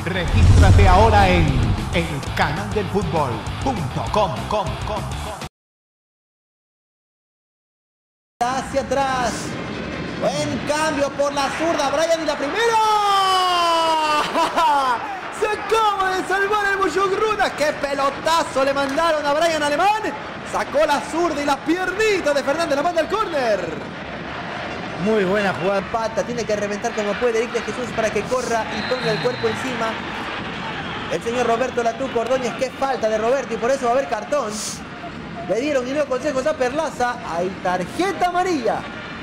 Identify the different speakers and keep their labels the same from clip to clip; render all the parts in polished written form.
Speaker 1: Regístrate ahora en elcanaldelfutbol.com.
Speaker 2: Hacia atrás. Buen cambio por la zurda. Brian y la primera. Se acaba de salvar el Bujugruna. ¡Qué pelotazo le mandaron a Brian Alemán! Sacó la zurda y la piernita de Fernández. La manda al córner. Muy buena jugada. Pata, tiene que reventar como puede Eric de Jesús para que corra y ponga el cuerpo encima. El señor Roberto Latuco Ordóñez. Qué falta de Roberto y por eso va a haber cartón. Le dieron y dio consejos a Perlaza. Hay tarjeta amarilla.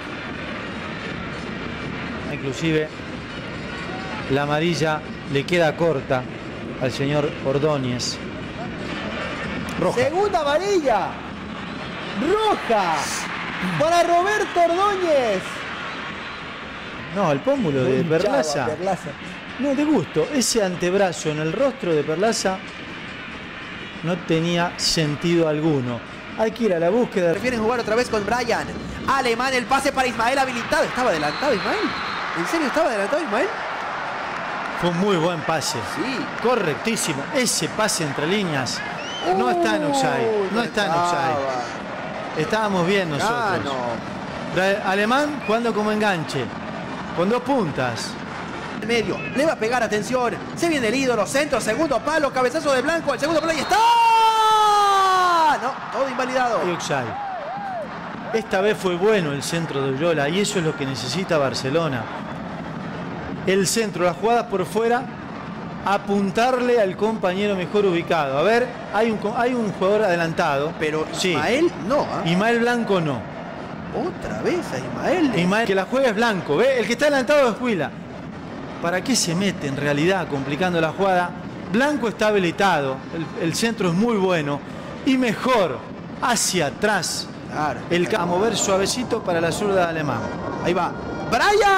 Speaker 3: Inclusive la amarilla le queda corta al señor Ordóñez. Roja.
Speaker 2: Segunda amarilla. Roja. Para Roberto Ordóñez.
Speaker 3: No, el pómulo de Perlaza. No, de gusto. Ese antebrazo en el rostro de Perlaza no tenía sentido alguno. Hay que ir a la búsqueda.
Speaker 2: Prefieren jugar otra vez con Brian. Alemán, el pase para Ismael habilitado. ¿Estaba adelantado Ismael? ¿En serio estaba adelantado Ismael?
Speaker 3: Fue un muy buen pase.
Speaker 2: Sí.
Speaker 3: Correctísimo. Ese pase entre líneas no está en offside. No está en offside. Estábamos bien nosotros. Alemán jugando como enganche. Con dos puntas.
Speaker 2: Medio. Le va a pegar, atención. Se viene el ídolo. Centro, segundo palo. Cabezazo de Blanco. El segundo palo y está. No, todo invalidado.
Speaker 3: Y offside. Esta vez fue bueno el centro de Ullola y eso es lo que necesita Barcelona. El centro, las jugadas por fuera, apuntarle al compañero mejor ubicado. A ver, hay un jugador adelantado.
Speaker 2: Pero
Speaker 3: sí.
Speaker 2: Ismael no.
Speaker 3: Ismael Blanco no.
Speaker 2: Otra vez a Ismael.
Speaker 3: Ismael, que la juega es Blanco. ¿Ve? El que está adelantado es Huila. ¿Para qué se mete en realidad complicando la jugada? Blanco está habilitado. El centro es muy bueno. Y mejor hacia atrás.
Speaker 2: Claro.
Speaker 3: A mover suavecito para la zurda de Alemán.
Speaker 2: Ahí va. ¡Brian!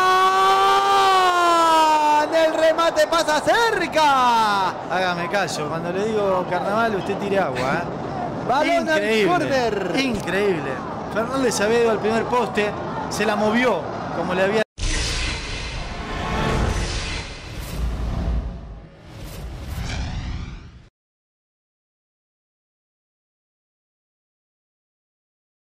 Speaker 2: El remate pasa cerca.
Speaker 3: Hágame caso, cuando le digo carnaval usted tire agua.
Speaker 2: Balón al córner.
Speaker 3: Increíble. Fernández Saavedra al primer poste se la movió como le había